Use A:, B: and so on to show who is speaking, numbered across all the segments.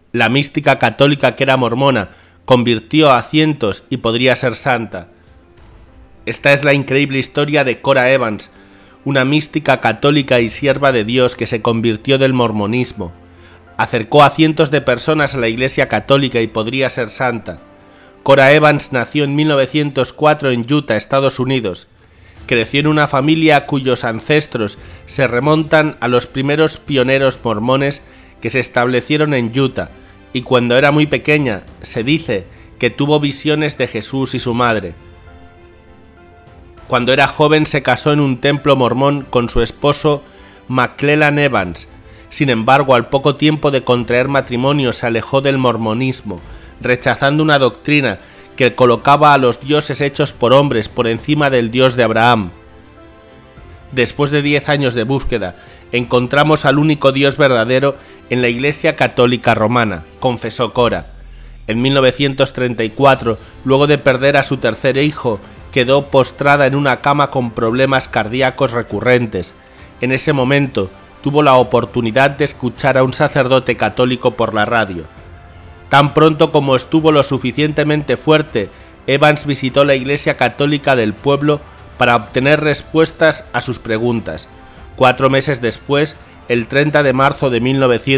A: La mística católica que era mormona convirtió a cientos y podría ser santa. Esta es la increíble historia de Cora Evans, una mística católica y sierva de Dios que se convirtió del mormonismo. Acercó a cientos de personas a la Iglesia católica y podría ser santa. Cora Evans nació en 1904 en Utah, Estados Unidos. Creció en una familia cuyos ancestros se remontan a los primeros pioneros mormones que se establecieron en Utah, y cuando era muy pequeña se dice que tuvo visiones de Jesús y su madre. Cuando era joven se casó en un templo mormón con su esposo McClellan Evans. Sin embargo, al poco tiempo de contraer matrimonio se alejó del mormonismo, rechazando una doctrina que colocaba a los dioses hechos por hombres por encima del Dios de Abraham. Después de 10 años de búsqueda, encontramos al único Dios verdadero en la Iglesia Católica Romana, confesó Cora. En 1934, luego de perder a su tercer hijo, quedó postrada en una cama con problemas cardíacos recurrentes. En ese momento, tuvo la oportunidad de escuchar a un sacerdote católico por la radio. Tan pronto como estuvo lo suficientemente fuerte, Evans visitó la iglesia católica del pueblo para obtener respuestas a sus preguntas. 4 meses después, el 30 de marzo de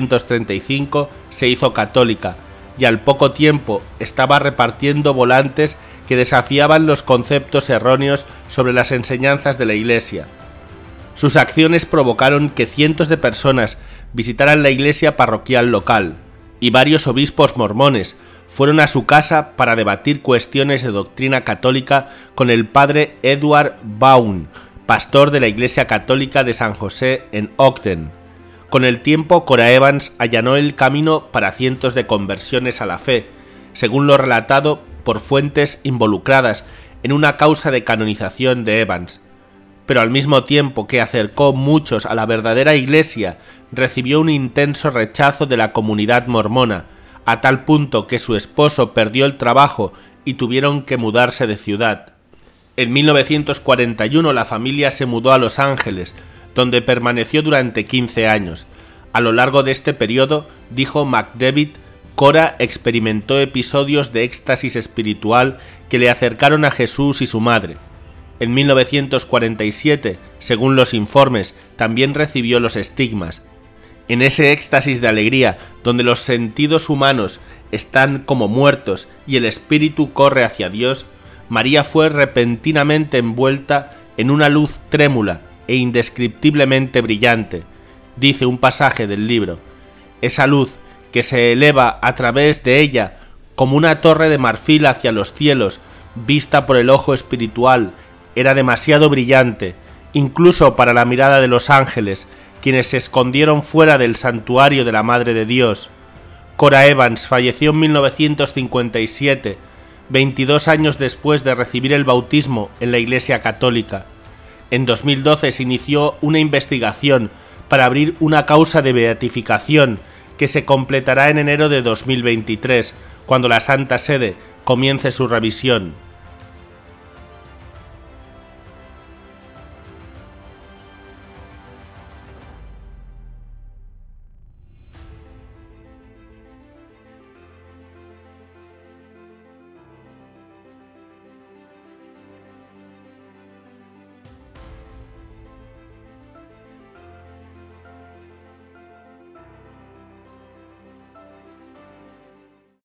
A: 1935, se hizo católica, y al poco tiempo estaba repartiendo volantes que desafiaban los conceptos erróneos sobre las enseñanzas de la iglesia. Sus acciones provocaron que cientos de personas visitaran la iglesia parroquial local, y varios obispos mormones fueron a su casa para debatir cuestiones de doctrina católica con el padre Edward Vaughn, pastor de la Iglesia Católica de San José en Ogden. Con el tiempo, Cora Evans allanó el camino para cientos de conversiones a la fe, según lo relatado por fuentes involucradas en una causa de canonización de Evans. Pero al mismo tiempo que acercó muchos a la verdadera iglesia, recibió un intenso rechazo de la comunidad mormona, a tal punto que su esposo perdió el trabajo y tuvieron que mudarse de ciudad. En 1941 la familia se mudó a Los Ángeles, donde permaneció durante 15 años. A lo largo de este periodo, dijo McDevitt, Cora experimentó episodios de éxtasis espiritual que le acercaron a Jesús y su madre. En 1947, según los informes, también recibió los estigmas. En ese éxtasis de alegría, donde los sentidos humanos están como muertos y el espíritu corre hacia Dios, María fue repentinamente envuelta en una luz trémula e indescriptiblemente brillante, dice un pasaje del libro. Esa luz que se eleva a través de ella como una torre de marfil hacia los cielos, vista por el ojo espiritual, era demasiado brillante, incluso para la mirada de los ángeles, quienes se escondieron fuera del santuario de la Madre de Dios. Cora Evans falleció en 1957, 22 años después de recibir el bautismo en la Iglesia Católica. En 2012 se inició una investigación para abrir una causa de beatificación que se completará en enero de 2023, cuando la Santa Sede comience su revisión.